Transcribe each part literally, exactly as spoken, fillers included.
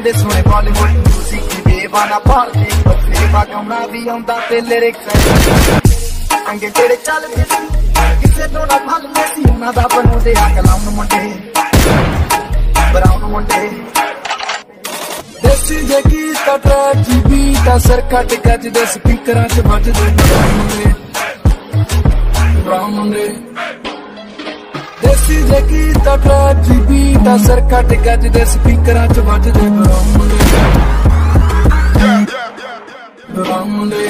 ਦੇ ਸੋਹਣੇ ਬਾਲੀਵੁੱਡ ਮਿਊਜ਼ਿਕ ਦੇਵਾਨਾ ਭਾਰਤੀ ਸੇਵਾ ਗਾਉਣਾ ਵੀ ਆਉਂਦਾ ਤੇ ਲਿਰਿਕਸ ਅੰਗੇ ਜਿਹੜੇ ਚੱਲਦੇ ਕਿਸੇ ਤੋਂ ਨਾ ਭੱਲਦੇ ਸੀ ਉਹਨਾਂ ਦਾ ਬਣਾਉਂਦੇ ਆ ਕਲਾਮ ਮੁੰਡੇ ਬਰਾਉਨ ਮੁੰਡੇ ਦੇਸੀ ਜੇ ਗੀਤ ਟਰੈਕ ਦੀ ਬੀਟ ਅਸਰ ਕੱਟ ਗੱਜਦੇ ਸਪੀਕਰਾਂ 'ਚ ਵੱਜਦੇ ਬਰਾਉਨ ਮੁੰਡੇ ਬਰਾਉਨ ਮੁੰਡੇ ਦੇਸੀ ਜੇ ਗੀਤ ਟਰੈਕ ਦੀ ਬੀਟ ਅਸਰ ਕੱਟ ਗੱਜਦੇ ਸਪੀਕਰਾਂ 'ਚ ਵੱਜਦੇ ਬਰਾਉਨ ਮੁੰਡੇ ਬਰਾਉਨ ਮੁੰਡੇ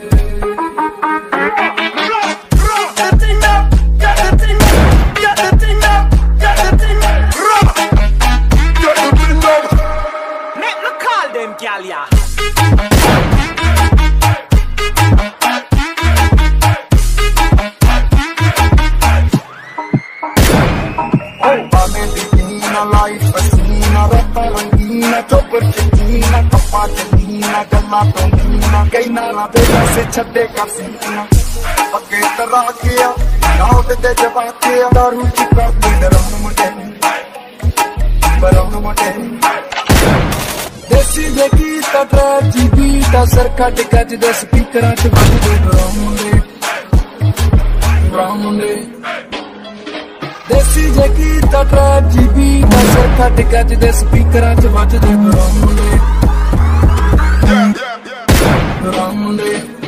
Gal, yeah. Life fascina, rappa rangina, chopper cecchina, tappa cellina, galla tonina, gaina la bella se chadde carsina, pagge tarra kiya, naut de javakiya, daru ki karde daram mute, baram mute. Desi je geeta trap ji beat asar kat gajde speakeran ch vajde baram mute, baram mute. ਦੇਸੀ ਜੇ ਗੀਤ track ਜੀ beat ਅਸਰ ਕੱਟ ਗੱਜਦੇ ਸਪੀਕਰਾਂ 'ਚ ਵੱਜਦੇ brown ਮੁੰਡੇ brown ਮੁੰਡੇ